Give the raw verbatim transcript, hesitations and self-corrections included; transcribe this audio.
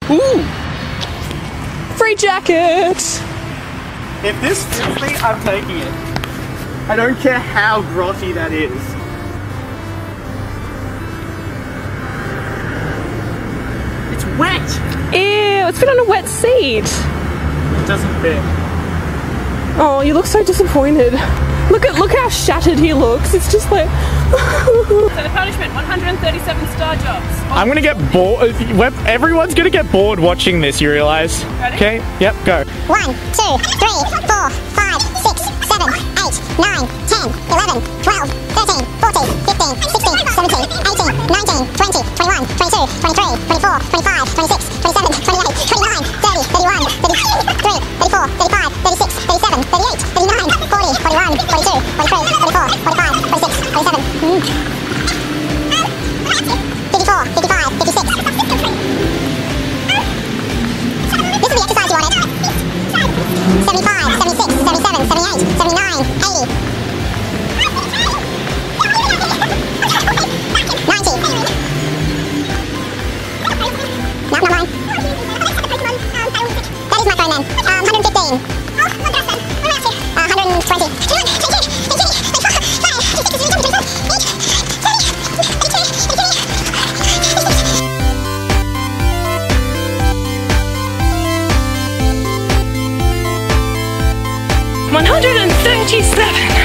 Ooh! Free jacket! If this fits me, I'm taking it. I don't care how grotty that is. It's wet! Ew, it's been on a wet seat. It doesn't fit. Oh, you look so disappointed. Look at look how shattered he looks. It's just like. So the punishment, one hundred thirty-seven star jobs. I'm gonna get bored. Everyone's gonna get bored watching this, you realise? Ready? Okay, yep, go. One, two, three, four, five, six, seven, eight, nine, ten, eleven, twelve, thirteen, fourteen, fifteen, sixteen, seventeen, eighteen, nineteen, twenty, twenty-one, twenty-two, twenty-three, twenty-four, twenty-five, twenty-six, twenty-seven, twenty-eight, twenty-nine, thirty, thirty-one, thirty-three, thirty-four, thirty-five, thirty-six, thirty-seven, thirty-eight, thirty-nine, forty, forty-one, forty-two, forty-three, forty-four, forty-five, forty-six, forty-seven, fifty-four, fifty-five, fifty-six. This is the exercise you wanted. seventy-five, seventy-six, seventy-seven, seventy-eight, seventy-nine, eighty. ninety. No, not mine. That is my phone then. Um, one hundred fifteen. Uh, one hundred twenty. one hundred thirty-seven.